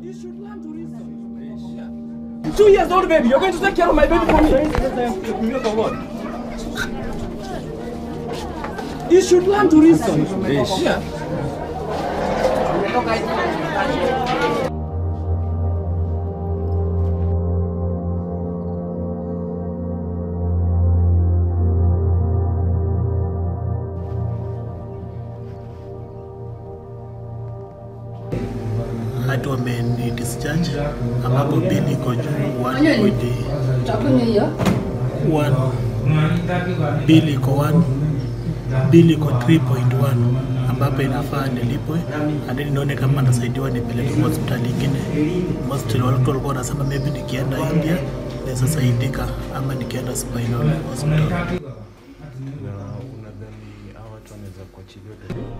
You should learn to reason. 2 years old baby, you're going to take care of my baby for me. You should learn to reason. Yeah. Watu wameni discharge ambapo bili iko juu 1.1, bili iko 1, bili iko 3.1 ambapo inafaa nilipwe, hadi nione kama nasaidiwa nipeleke hospitali nyingine. Hospitali watu walikuwa wanasema maybe nikienda India naweza saidika ama nikienda spinal hospital. Na unadhani hawa watu wanaweza kuachiliwa?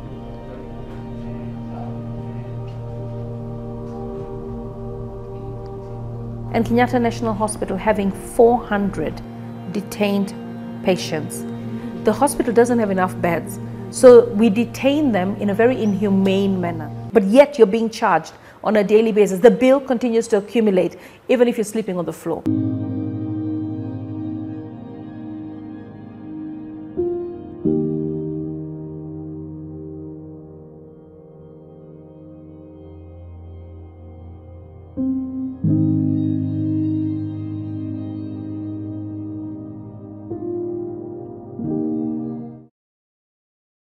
And Kenyatta National Hospital having 400 detained patients. The hospital doesn't have enough beds, so we detain them in a very inhumane manner. But yet you're being charged on a daily basis. The bill continues to accumulate, even if you're sleeping on the floor.